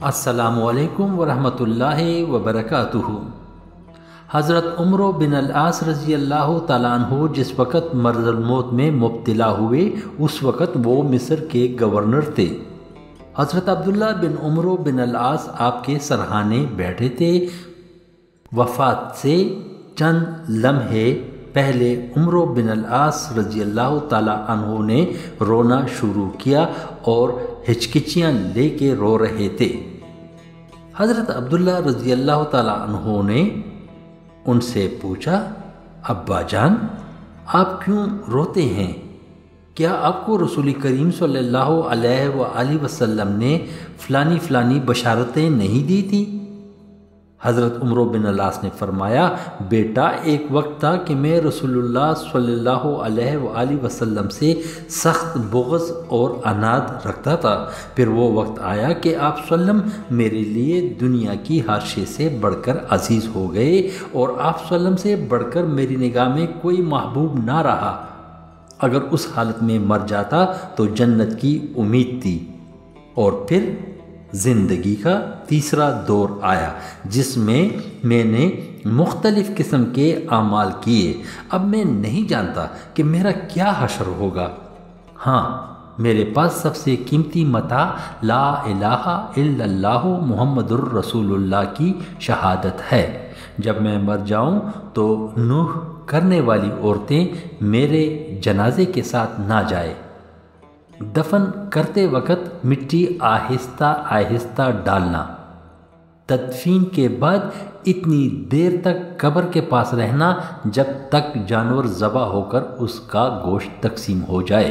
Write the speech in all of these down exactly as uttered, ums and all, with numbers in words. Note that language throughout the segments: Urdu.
السلام علیکم ورحمۃ اللہ وبرکاتہ۔ حضرت عمر بن العاص رضی اللہ تعالیٰ عنہ جس وقت مرض الموت میں مبتلا ہوئے اس وقت وہ مصر کے گورنر تھے۔ حضرت عبداللہ بن عمر بن العاص آپ کے سرہانے بیٹھے تھے۔ وفات سے چند لمحے پہلے عمر بن العاص رضی اللہ تعالیٰ عنہ نے رونا شروع کیا اور ہچکچیاں لے کے رو رہے تھے۔ حضرت عبداللہ رضی اللہ تعالیٰ عنہ نے ان سے پوچھا، ابا جان آپ کیوں روتے ہیں؟ کیا آپ کو رسول کریم صلی اللہ علیہ وآلہ وسلم نے فلانی فلانی بشارتیں نہیں دی تھی؟ حضرت عمر بن العاص نے فرمایا، بیٹا ایک وقت تھا کہ میں رسول اللہ صلی اللہ علیہ وآلہ وسلم سے سخت بغض اور عناد رکھتا تھا، پھر وہ وقت آیا کہ آپ صلی اللہ علیہ وسلم میرے لیے دنیا کی ہر شے سے بڑھ کر عزیز ہو گئے اور آپ صلی اللہ علیہ وسلم سے بڑھ کر میری نگاہ میں کوئی محبوب نہ رہا۔ اگر اس حالت میں مر جاتا تو جنت کی امید تھی۔ اور پھر زندگی کا تیسرا دور آیا جس میں میں نے مختلف قسم کے اعمال کیے۔ اب میں نہیں جانتا کہ میرا کیا حشر ہوگا۔ ہاں، میرے پاس سب سے قیمتی متاع لا الہ الا اللہ محمد الرسول اللہ کی شہادت ہے۔ جب میں مر جاؤں تو نوح کرنے والی عورتیں میرے جنازے کے ساتھ نہ جائے۔ دفن کرتے وقت مٹی آہستہ آہستہ ڈالنا۔ تدفین کے بعد اتنی دیر تک قبر کے پاس رہنا جب تک جانور ذبح ہو کر اس کا گوشت تقسیم ہو جائے۔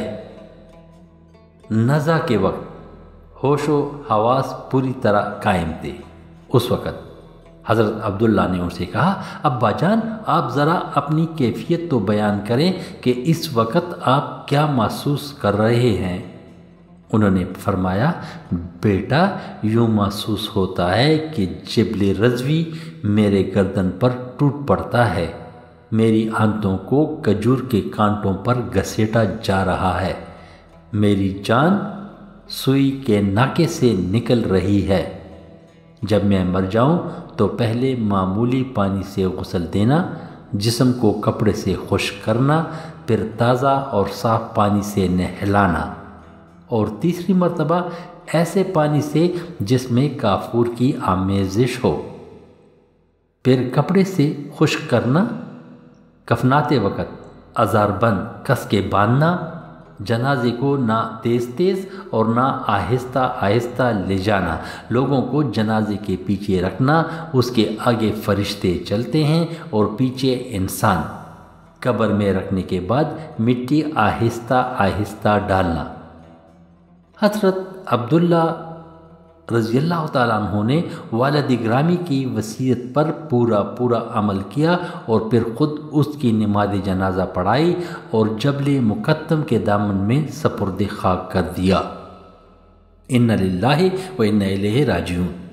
نزع کے وقت ہوش و حواس پوری طرح قائم تھے۔ اس وقت حضرت عبداللہ نے ان سے کہا، ابا جان آپ ذرا اپنی کیفیت تو بیان کریں کہ اس وقت آپ کیا محسوس کر رہے ہیں؟ انہوں نے فرمایا، بیٹا یوں محسوس ہوتا ہے کہ جبل رضوی میرے گردن پر ٹوٹ پڑتا ہے، میری آنتوں کو کھجور کے کانٹوں پر گھسیٹا جا رہا ہے، میری جان سوئی کے ناکے سے نکل رہی ہے۔ جب میں مر جاؤں تو پہلے معمولی پانی سے غسل دینا، جسم کو کپڑے سے خشک کرنا، پھر تازہ اور صاف پانی سے نہلانا، اور تیسری مرتبہ ایسے پانی سے جس میں کافور کی آمیزش ہو، پھر کپڑے سے خشک کرنا، کفناتے وقت ازار بند کس کے باندھنا، جنازے کو نہ تیز تیز اور نہ آہستہ آہستہ لے جانا، لوگوں کو جنازے کے پیچھے رکھنا، اس کے آگے فرشتے چلتے ہیں اور پیچھے انسان، قبر میں رکھنے کے بعد مٹی آہستہ آہستہ ڈالنا۔ حضرت عبداللہ رضی اللہ تعالیٰ عنہ نے والد گرامی کی وصیت پر پورا پورا عمل کیا اور پھر خود اس کی نماز جنازہ پڑھائی اور جبل مقدم کے دامن میں سپرد خاک کر دیا۔ انا للہ و انا الیہ راجعون۔